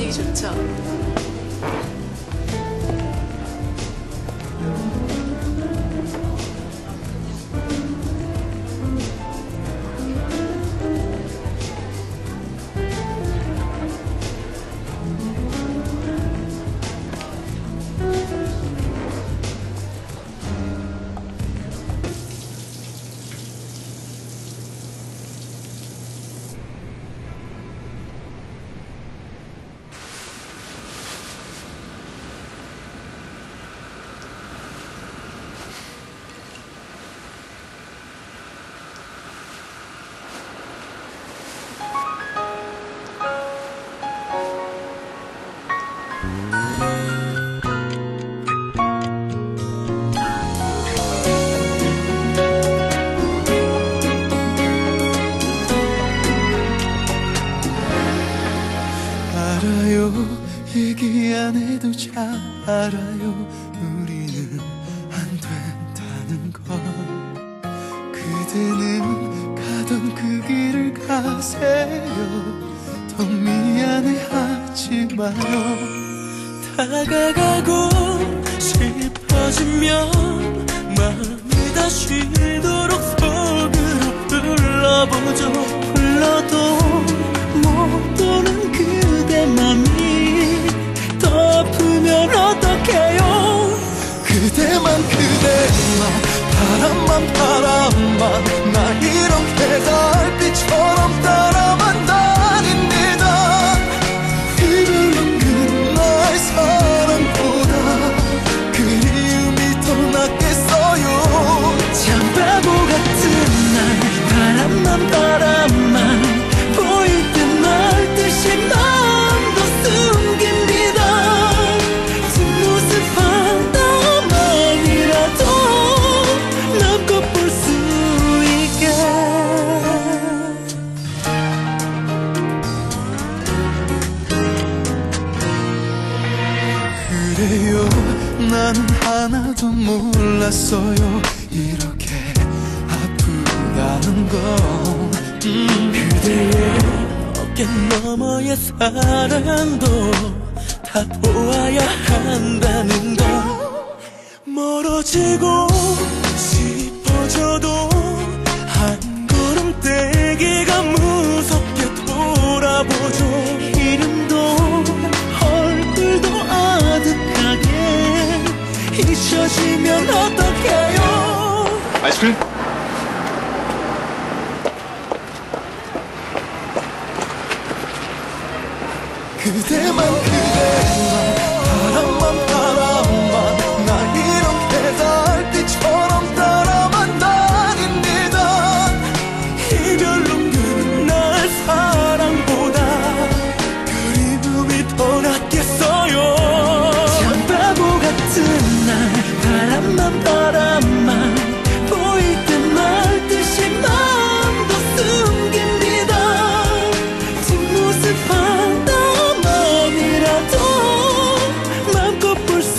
분위기 좋죠? 알아요, 얘기 안 해도 잘 알아요. 우리는 안 된다는 걸. 그대는 가던 그 길을 가세요. 더 미안해하지 마요. 다가가고 싶어지면 마음이 다 쉬도록 속으로 불러보죠. 불러도 못 오는 그대 맘이 더 아프면 어떡해요. 그대만 바람만 나 이렇게 달빛처럼 따라만 다닙니다. 이별은 그날 사랑보다 그리움이 더 낫겠어요. 참 바보 같은 날 바람만 보일 듯 말 듯이 마음도 숨깁니다. 뒷모습 하나만이라도 남껏 볼 수 있게. 그래요, 나는 하나도 몰랐어요. 이렇게 아프다는 건. 그대의 어깨 너머의 사랑도 다 보아야 한다는 걸. 멀어지고 싶어져도 한 걸음 떼기가 무섭게 돌아보죠. 이름도 얼굴도 아득하게 잊혀지면 어떡해요. 아이스크림? 그대만 바람만 나 이렇게 달빛처럼 따라만 다닙니다. 이별로 끝날 사랑보다 그리움이 더 낫겠어요. 참 바보 같은 날 바람만 보일 듯 말 듯이 마음도 숨깁니다. 뒷모습 맘껏 볼 수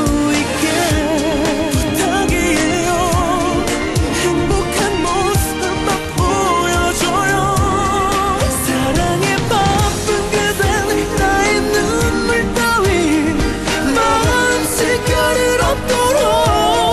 있게 부탁이에요. 행복한 모습만 보여줘요. 사랑에 바쁜 그대 나의 눈물 따위 마음 색깔을 없도록.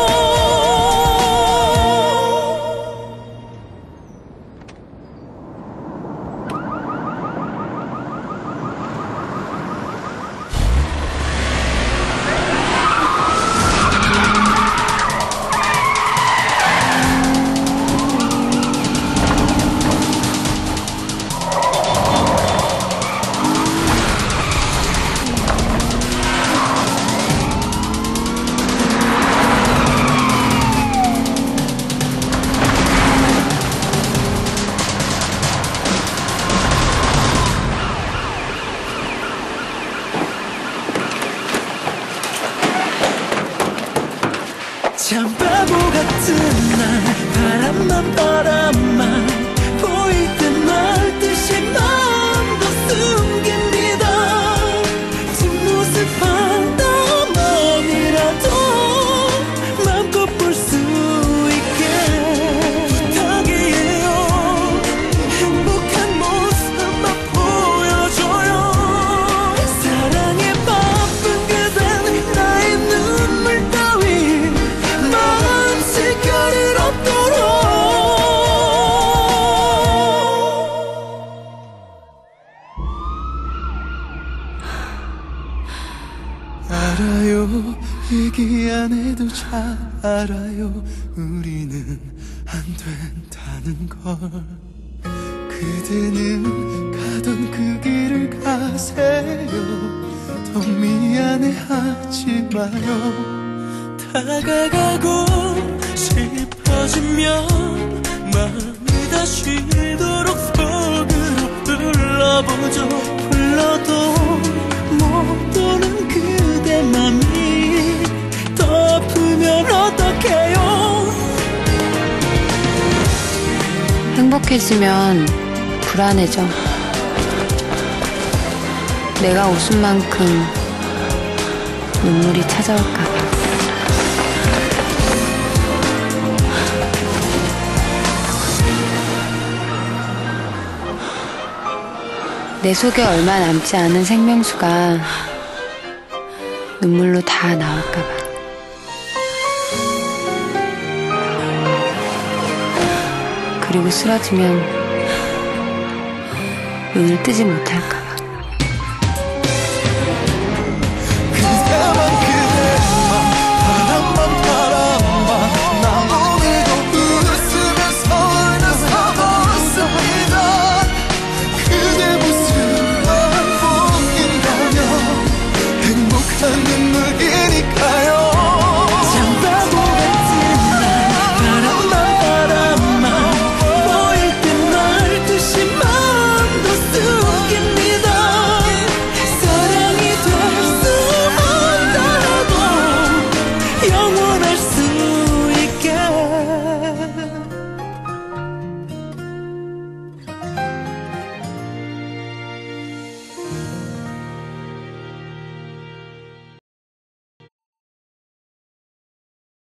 참 바보 같은 날 바람만 보일 듯 말 듯이 마음도 숨깁니다. 뒷모습 하나만이라도 맘껏 볼 수 있게 부탁이에요. 행복한 모습만 보여줘요. 알아요 얘기 안 해도 잘 알아요 우리는 안 된다는 걸 그대는 가던 그 길을 가세요 더 미안해하지 마요 다가가고 싶어지면 마음이 다 쉬도록 속으로 불러보죠 불러도 못 오는 그대 맘이 덮으면 어떡해요 행복해지면 불안해져. 내가 웃은 만큼 눈물이 찾아올까봐. 내 속에 얼마 남지 않은 생명수가 눈물로 다 나올까봐. 그리고 쓰러지면 눈을 뜨지 못할까봐.